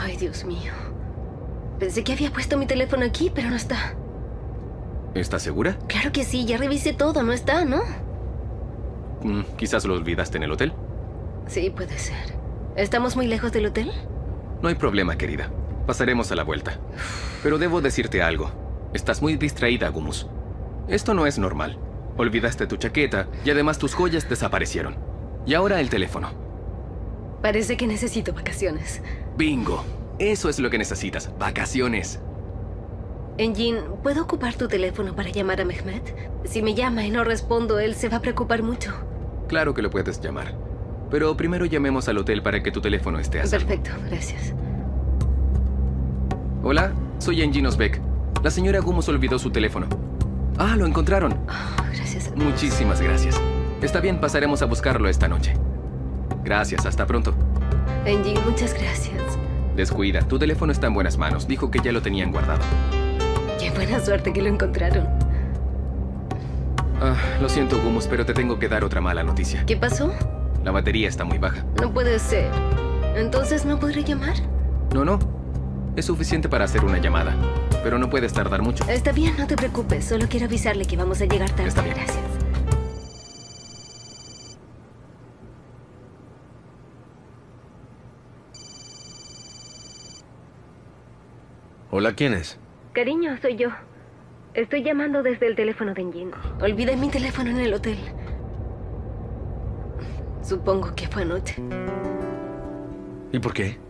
Ay, Dios mío. Pensé que había puesto mi teléfono aquí, pero no está. ¿Estás segura? Claro que sí, ya revisé todo, no está, ¿no? Quizás lo olvidaste en el hotel. Sí, puede ser. ¿Estamos muy lejos del hotel? No hay problema, querida. Pasaremos a la vuelta. Pero debo decirte algo. Estás muy distraída, Gumus. Esto no es normal. Olvidaste tu chaqueta y además tus joyas desaparecieron. Y ahora el teléfono. Parece que necesito vacaciones. ¡Bingo! Eso es lo que necesitas. Vacaciones. Engin, ¿puedo ocupar tu teléfono para llamar a Mehmet? Si me llama y no respondo, él se va a preocupar mucho. Claro que lo puedes llamar. Pero primero llamemos al hotel para que tu teléfono esté a salvo. Perfecto, gracias. Hola, soy Engin Özbek. La señora Gumus olvidó su teléfono. Ah, lo encontraron. Oh, gracias a Dios. Muchísimas gracias. Está bien, pasaremos a buscarlo esta noche. Gracias, hasta pronto. Engin, muchas gracias. Descuida, tu teléfono está en buenas manos. Dijo que ya lo tenían guardado. Qué buena suerte que lo encontraron. Lo siento, Gumus, pero te tengo que dar otra mala noticia. ¿Qué pasó? La batería está muy baja. No puede ser. ¿Entonces no podré llamar? No. Es suficiente para hacer una llamada. Pero no puedes tardar mucho. Está bien, no te preocupes. Solo quiero avisarle que vamos a llegar tarde. Está bien. Gracias. Hola, ¿quién es? Cariño, soy yo. Estoy llamando desde el teléfono de Engin. Olvidé mi teléfono en el hotel. Supongo que fue anoche. ¿Y por qué?